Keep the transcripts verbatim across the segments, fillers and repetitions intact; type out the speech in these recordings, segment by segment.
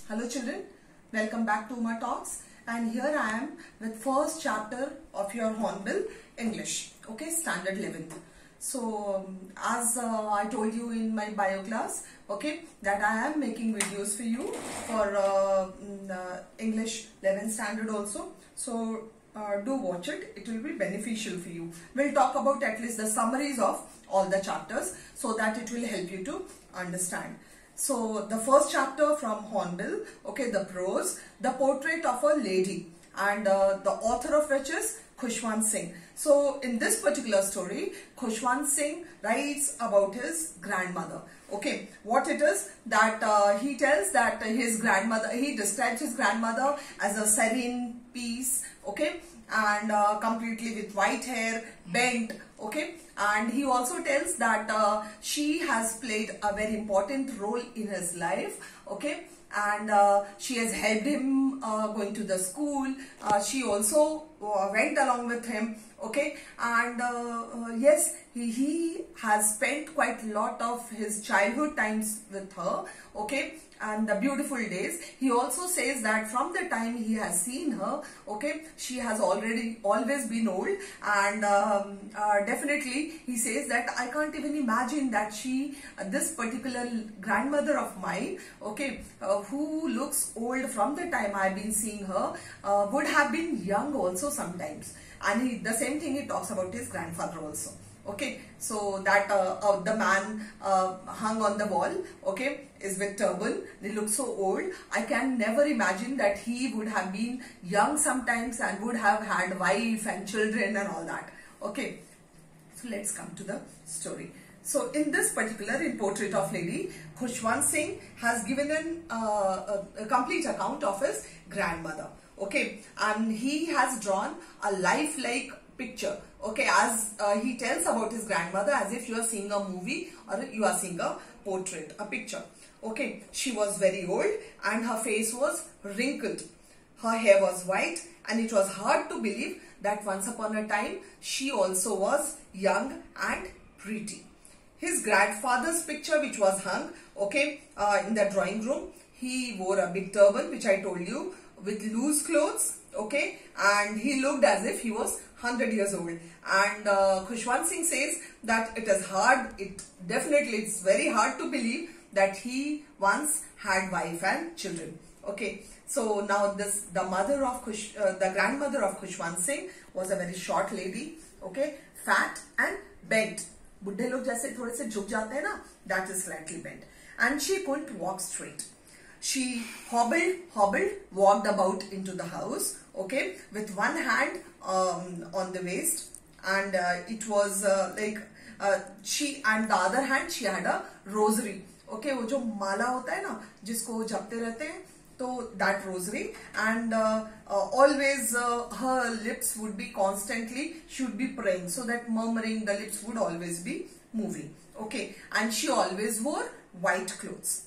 Hello children, welcome back to my talks, and here I am with first chapter of your Hornbill English, okay, standard eleventh. So um, as uh, I told you in my bio class, okay, that I am making videos for you for uh, uh, English eleventh standard also. So uh, do watch it, it will be beneficial for you. We'll talk about at least the summaries of all the chapters so that it will help you to understand. So the first chapter from Hornbill, okay, the prose, the portrait of a lady, and uh, the author of which is Khushwant Singh. So in this particular story, Khushwant Singh writes about his grandmother. Okay, what it is that uh, he tells that his grandmother, he describes his grandmother as a serene piece, okay, and uh, completely with white hair, bent, okay, and he also tells that uh, she has played a very important role in his life, okay, and uh, she has helped him uh, going to the school. Uh, she also uh, went along with him, okay, and uh, uh, yes, he, he has spent quite a lot of his childhood times with her, okay, and the beautiful days. He also says that from the time he has seen her, okay, she has already always been old, and um, uh, definitely he says that I can't even imagine that she, uh, this particular grandmother of mine, okay, uh, who looks old from the time I've been seeing her, uh, would have been young also sometimes. And he, the same thing he talks about his grandfather also. Okay, so that uh, uh, the man uh, hung on the wall, okay, is with turban. They look so old. I can never imagine that he would have been young sometimes and would have had wife and children and all that. Okay, so let's come to the story. So in this particular, in Portrait of Lady, Khushwant Singh has given an, uh, a, a complete account of his grandmother. Okay, and he has drawn a lifelike picture, okay, as uh, he tells about his grandmother as if you are seeing a movie or you are seeing a portrait, a picture. Okay, she was very old and her face was wrinkled. Her hair was white and it was hard to believe that once upon a time she also was young and pretty. His grandfather's picture, which was hung, okay, uh, in the drawing room, he wore a big turban, which I told you, with loose clothes, okay, and he looked as if he was one hundred years old. And uh, Khushwant Singh says that it is hard, it definitely, it's very hard to believe that he once had wife and children. Okay, so now this, the mother of Khush, uh, the grandmother of Khushwant Singh was a very short lady, okay, fat and bent. बुढ़े लोग जैसे थोड़े से झुक जाते हैं ना, that is slightly bent, and she couldn't walk straight. She hobbled, hobbled, walked about into the house, okay, with one hand um, on the waist, and uh, it was uh, like uh, she, and the other hand she had a rosary, okay, वो जो माला होता है ना, जिसको जपते रहते हैं, तो that rosary, and uh, uh, always uh, her lips would be constantly, should be praying, so that murmuring, the lips would always be moving, okay, and she always wore white clothes.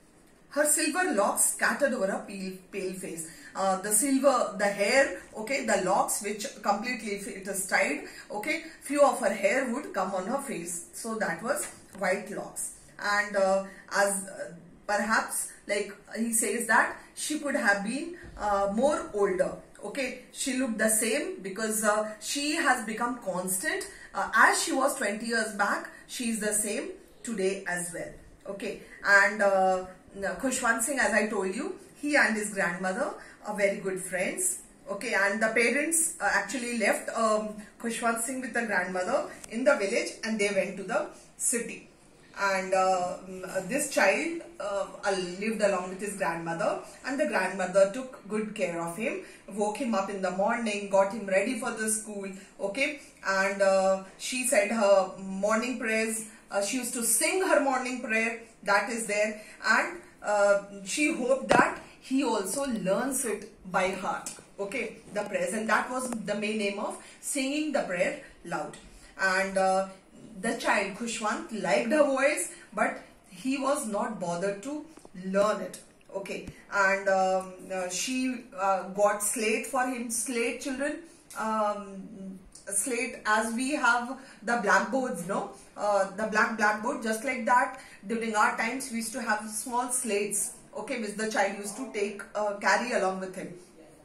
Her silver locks scattered over a pale, pale face. Uh, the silver, the hair, okay, the locks which completely it is tied, okay, few of her hair would come on her face. So that was white locks. And uh, as uh, perhaps, like he says that she could have been uh, more older. Okay, she looked the same because uh, she has become constant. Uh, as she was twenty years back, she is the same today as well. Okay, and uh, Khushwant Singh, as I told you, he and his grandmother are very good friends. Okay, and the parents uh, actually left um, Khushwant Singh with the grandmother in the village and they went to the city. And uh, this child uh, lived along with his grandmother, and the grandmother took good care of him, woke him up in the morning, got him ready for the school, okay, and uh, she said her morning prayers, uh, she used to sing her morning prayer, that is there, and uh, she hoped that he also learns it by heart, okay, the prayers, and that was the main aim of singing the prayer loud. And uh, the child Khushwant liked her voice, but he was not bothered to learn it, okay, and um, uh, she uh, got slate for him, slate children, um, slate as we have the blackboards, no, uh, the black blackboard, just like that during our times we used to have small slates, okay, which the child used to take, uh, carry along with him.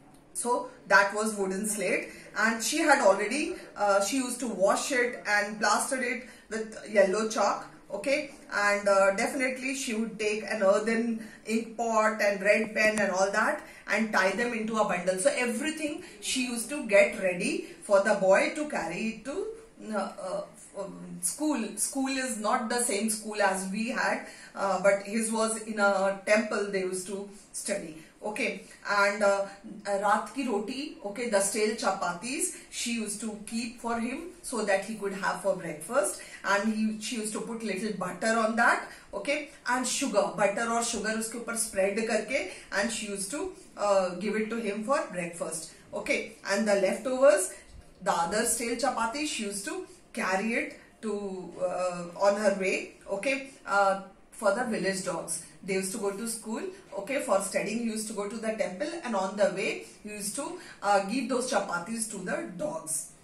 So that was wooden slate, and she had already, uh, she used to wash it and plastered it with yellow chalk, okay, and uh, definitely she would take an earthen ink pot and red pen and all that and tie them into a bundle. So everything she used to get ready for the boy to carry it to uh, uh, um, school. School is not the same school as we had, uh, but his was in a temple they used to study. Okay, and uh, raat ki roti, okay, the stale chapatis she used to keep for him so that he could have for breakfast, and he she used to put little butter on that, okay, and sugar, butter or sugar uske upar spread karke, and she used to uh, give it to him for breakfast, okay, and the leftovers, the other stale chapati, she used to carry it to uh, on her way, okay, uh, for the village dogs. They used to go to school, okay, for studying. Used to go to the temple, and on the way used to uh, give those chapatis to the dogs.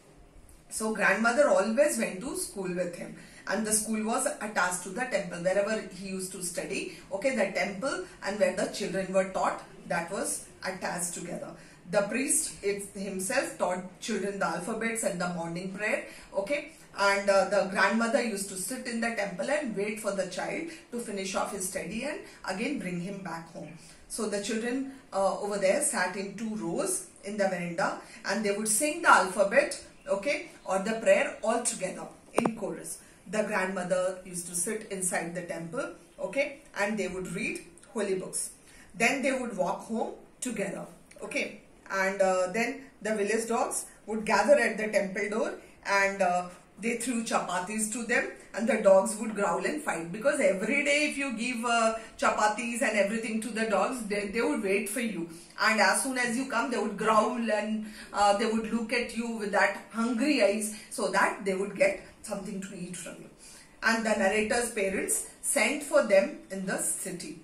So grandmother always went to school with him, and the school was attached to the temple. Wherever he used to study, okay, the temple and where the children were taught, that was attached together. The priest it himself taught children the alphabets and the morning prayer, okay, and uh, the grandmother used to sit in the temple and wait for the child to finish off his study and again bring him back home. So the children uh, over there sat in two rows in the veranda, and they would sing the alphabet, okay, or the prayer all together in chorus. The grandmother used to sit inside the temple, okay, and they would read holy books. Then they would walk home together, okay, and uh, then the village dogs would gather at the temple door, and uh, they threw chapatis to them, and the dogs would growl and fight, because every day if you give uh, chapatis and everything to the dogs, they, they would wait for you, and as soon as you come they would growl, and uh, they would look at you with that hungry eyes, so that they would get something to eat from you. And the narrator's parents sent for them in the city.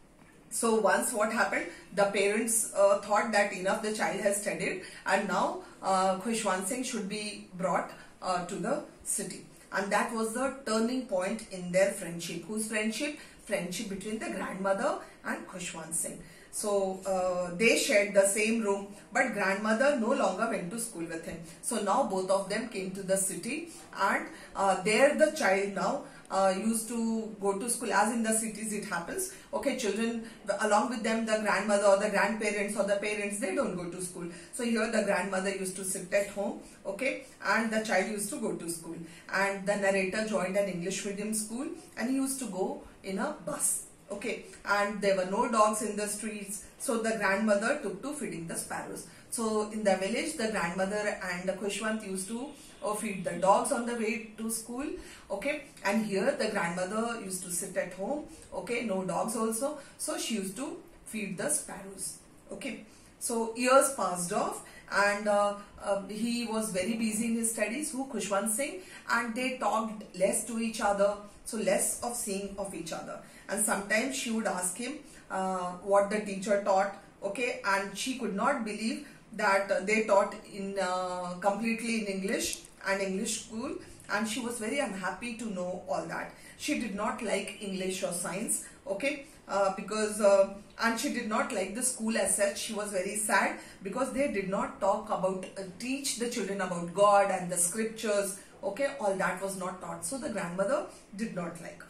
So once what happened, the parents uh, thought that enough, the child has studied, and now uh, Khushwant Singh should be brought uh, to the city. And that was the turning point in their friendship. Whose friendship? Friendship between the grandmother and Khushwant Singh. So uh, they shared the same room, but grandmother no longer went to school with him. So now both of them came to the city, and uh, there the child now Uh, used to go to school, as in the cities it happens. Okay, children along with them, the grandmother or the grandparents or the parents, they don't go to school. So here the grandmother used to sit at home, okay, and the child used to go to school. And the narrator joined an English medium school, and he used to go in a bus, okay, and there were no dogs in the streets, so the grandmother took to feeding the sparrows. So in the village, the grandmother and Khushwant used to uh, feed the dogs on the way to school, okay, and here the grandmother used to sit at home, okay, no dogs also, so she used to feed the sparrows, okay. So years passed off, and uh, uh, he was very busy in his studies, who Khushwant Singh, and they talked less to each other, so less of seeing of each other. And sometimes she would ask him uh, what the teacher taught, okay, and she could not believe that uh, they taught in uh, completely in English and English school, and she was very unhappy to know all that. She did not like English or science, okay, uh, because uh, and she did not like the school as such. She was very sad because they did not talk about uh, teach the children about God and the scriptures, okay, all that was not taught, so the grandmother did not like.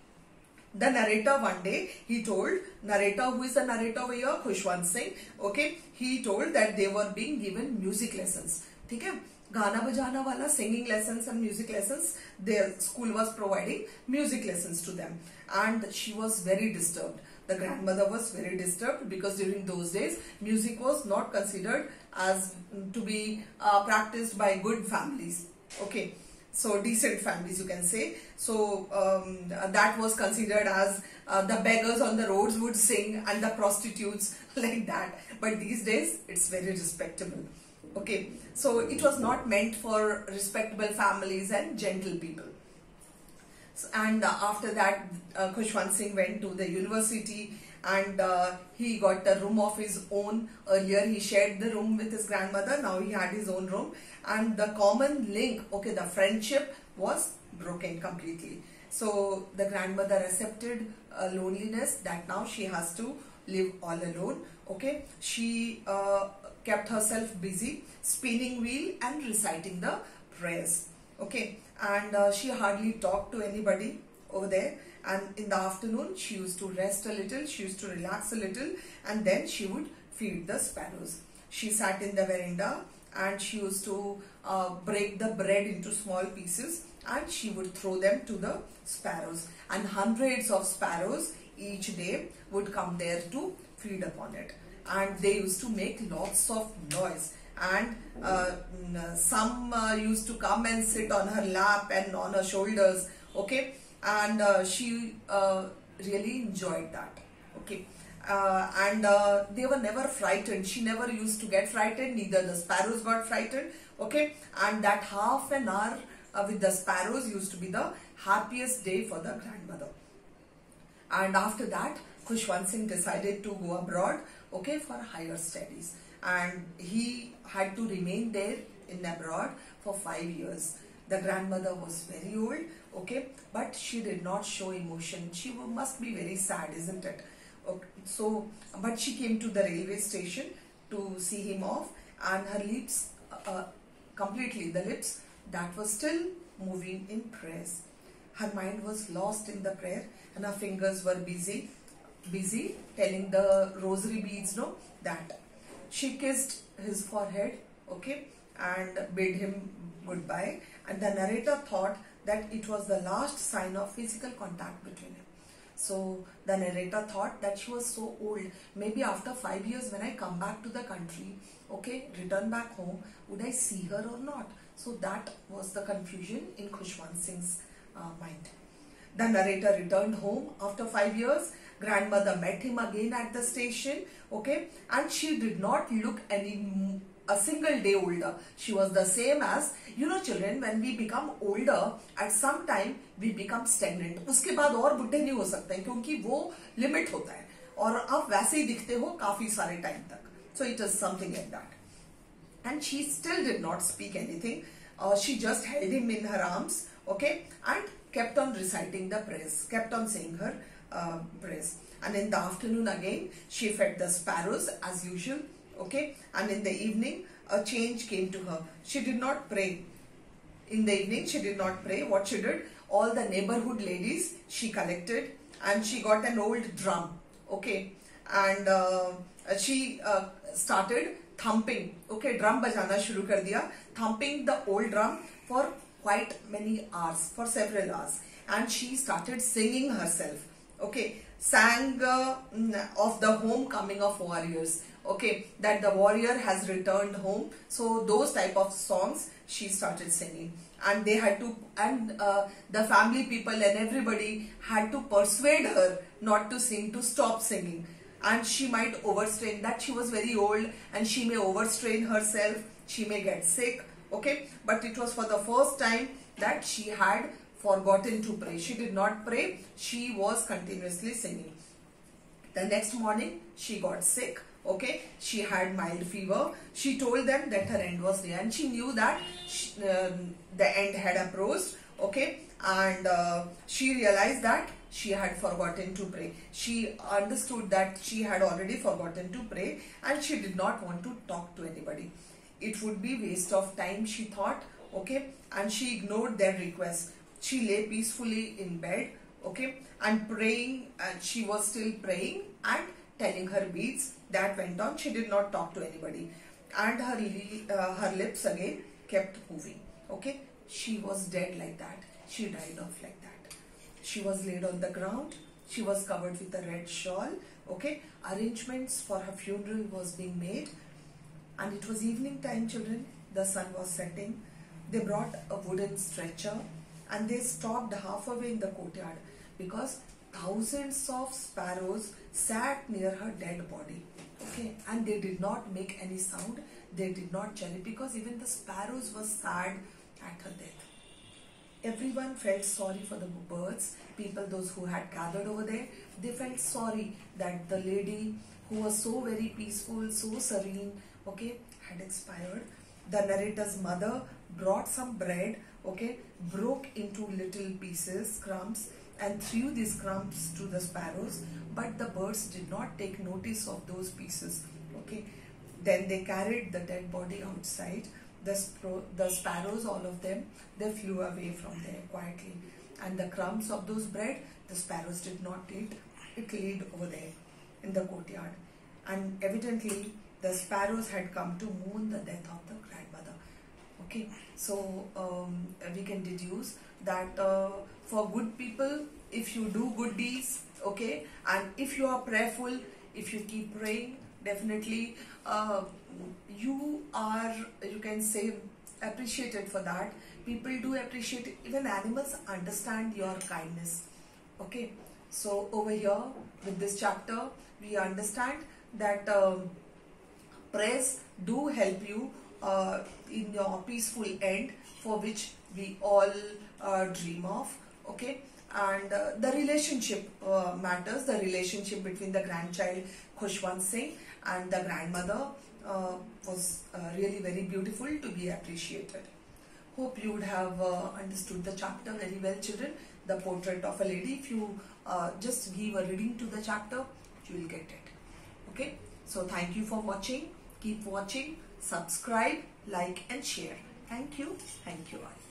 The narrator one day, he told, narrator, who is the narrator over here? Khushwant Singh, okay, he told that they were being given music lessons, ठीक है, गाना बजाना वाला, singing lessons and music lessons, their school was providing music lessons to them, and she was very disturbed. The grandmother was very disturbed because during those days, music was not considered as to be uh, practiced by good families, okay. So decent families, you can say. So um, that was considered as uh, the beggars on the roads would sing, and the prostitutes like that. But these days it's very respectable. Okay, so it was not meant for respectable families and gentle people. So, and uh, after that, uh, Khushwant Singh went to the university, and uh, he got a room of his own. Earlier he shared the room with his grandmother, now he had his own room, and the common link, okay, the friendship was broken completely. So the grandmother accepted uh, loneliness, that now she has to live all alone. Okay, she uh, kept herself busy spinning wheel and reciting the prayers. Okay, and uh, she hardly talked to anybody over there. And in the afternoon, she used to rest a little, she used to relax a little, and then she would feed the sparrows. She sat in the veranda and she used to uh, break the bread into small pieces, and she would throw them to the sparrows. And hundreds of sparrows each day would come there to feed upon it. And they used to make lots of noise. And uh, some uh, used to come and sit on her lap and on her shoulders. Okay. And uh, she uh, really enjoyed that. Okay. Uh, and uh, they were never frightened. She never used to get frightened. Neither the sparrows got frightened. Okay. And that half an hour uh, with the sparrows used to be the happiest day for the grandmother. And after that, Khushwant Singh decided to go abroad, okay, for higher studies. And he had to remain there in abroad for five years. The grandmother was very old, okay, but she did not show emotion. She must be very sad, isn't it? Okay, so, but she came to the railway station to see him off, and her lips, uh, completely the lips, that was still moving in prayers. Her mind was lost in the prayer, and her fingers were busy, busy telling the rosary beads, no, that. She kissed his forehead, okay, and bid him goodbye. And the narrator thought that it was the last sign of physical contact between him. So the narrator thought that she was so old. Maybe after five years when I come back to the country, okay, return back home, would I see her or not? So that was the confusion in Khushwant Singh's uh, mind. The narrator returned home after five years. Grandmother met him again at the station, okay, and she did not look any a single day older. She was the same as, you know, children, when we become older, at some time we become stagnant. उसके बाद और बुढ़े नहीं हो सकते क्योंकि वो limit होता है और आप वैसे ही दिखते हो काफी सारे time तक. So it is something like that. And she still did not speak anything. Uh, she just held him in her arms, okay, and kept on reciting the prayers, kept on saying her uh, prayers. And in the afternoon again, she fed the sparrows as usual. Okay, and in the evening a change came to her. She did not pray. In the evening she did not pray. What she did, all the neighborhood ladies she collected, and she got an old drum, okay, and uh, she uh, started thumping, okay, drum bajana shuru kar diya, thumping the old drum for quite many hours, for several hours, and she started singing herself, okay, sang uh, of the homecoming of warriors, okay, that the warrior has returned home. So those type of songs she started singing, and they had to, and uh, the family people and everybody had to persuade her not to sing, to stop singing. And she might overstrain, that she was very old and she may overstrain herself, she may get sick, okay, but it was for the first time that she had forgotten to pray. She did not pray, she was continuously singing. The next morning she got sick, okay, she had mild fever. She told them that her end was near, and she knew that she, um, the end had approached, okay, and uh, she realized that she had forgotten to pray. She understood that she had already forgotten to pray, and she did not want to talk to anybody. It would be waste of time, she thought, okay, and she ignored their request. She lay peacefully in bed, okay, and praying, and she was still praying and telling her beads. That went on. She did not talk to anybody, and her uh, her lips again kept moving, okay. She was dead like that. She died off like that. She was laid on the ground. She was covered with a red shawl, okay. Arrangements for her funeral was being made, and it was evening time, children. The sun was setting. They brought a wooden stretcher and they stopped halfway in the courtyard because thousands of sparrows sat near her dead body, okay, and they did not make any sound. They did not chirp because even the sparrows were sad at her death. Everyone felt sorry for the birds. People, those who had gathered over there, they felt sorry that the lady who was so very peaceful, so serene, okay, had expired. The narrator's mother brought some bread, okay, broke into little pieces, crumbs, and threw these crumbs to the sparrows, but the birds did not take notice of those pieces. Okay, then they carried the dead body outside. The, spro the sparrows, all of them, they flew away from there quietly, and the crumbs of those bread the sparrows did not eat. It laid over there in the courtyard, and evidently the sparrows had come to mourn the death of the grandmother. Okay, so um, we can deduce that uh, for good people, if you do good deeds, okay, and if you are prayerful, if you keep praying, definitely uh, you are, you can say, appreciated for that. People do appreciate it. Even animals understand your kindness. Okay, so over here with this chapter we understand that uh, prayers do help you uh, in your peaceful end, for which we all uh, dream of. Okay, and uh, the relationship uh, matters. The relationship between the grandchild Khushwant Singh and the grandmother uh, was uh, really very beautiful to be appreciated. Hope you would have uh, understood the chapter very well, children. The portrait of a lady. If you uh, just give a reading to the chapter, you will get it. Okay, so thank you for watching. Keep watching, subscribe, like and share. Thank you. Thank you all.